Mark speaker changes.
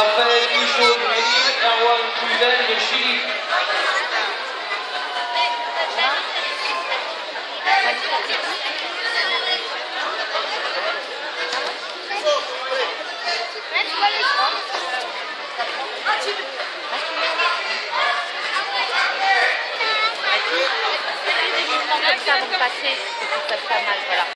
Speaker 1: Raphaël Michaud du Mali, Erwan Couzel de Chili.
Speaker 2: Comme ça vont passer, ça fait pas mal, voilà.